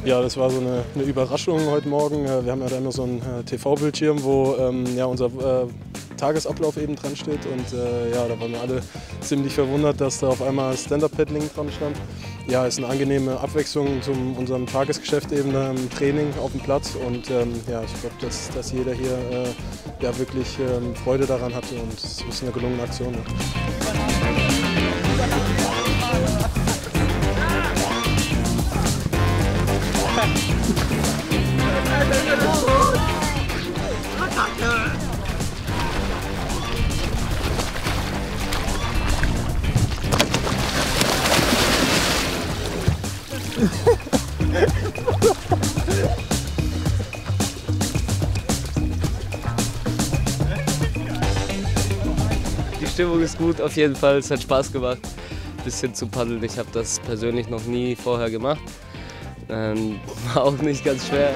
Ja, das war so eine Überraschung heute Morgen. Wir haben ja da immer so einen TV-Bildschirm, wo ja, unser Tagesablauf eben dran steht. Und ja, da waren wir alle ziemlich verwundert, dass da auf einmal Stand-Up-Paddling dran stand. Ja, ist eine angenehme Abwechslung zu unserem Tagesgeschäft eben im Training auf dem Platz. Und ja, ich glaube, dass jeder hier ja, wirklich Freude daran hatte und es ist eine gelungene Aktion. Ja. Die Stimmung ist gut, auf jeden Fall. Es hat Spaß gemacht, ein bisschen zu paddeln. Ich habe das persönlich noch nie vorher gemacht. War auch nicht ganz schwer.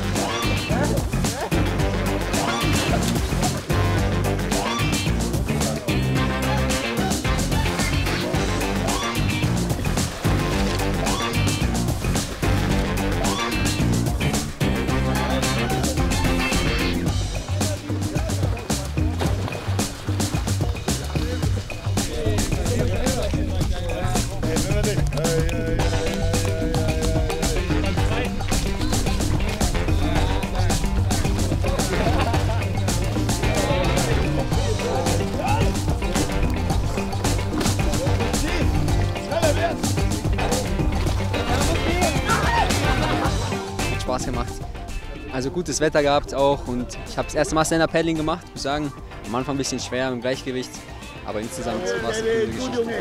Spaß gemacht. Also gutes Wetter gehabt auch und ich habe das erste Mal Stand-Up-Paddling gemacht. Ich muss sagen, am Anfang ein bisschen schwer im Gleichgewicht, aber insgesamt war es eine gute Geschichte.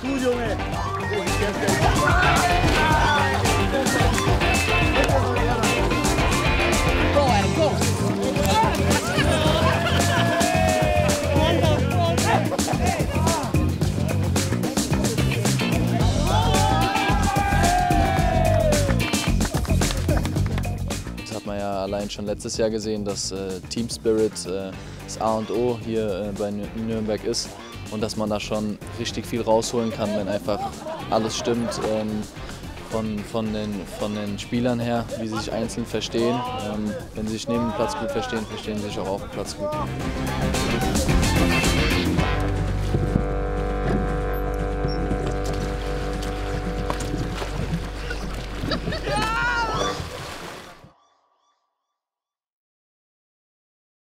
Das hat man ja allein schon letztes Jahr gesehen, dass Team Spirit das A und O hier bei Nürnberg ist und dass man da schon richtig viel rausholen kann, wenn einfach alles stimmt von den Spielern her, wie sie sich einzeln verstehen. Wenn sie sich neben dem Platz gut verstehen, verstehen sie sich auch auf dem Platz gut.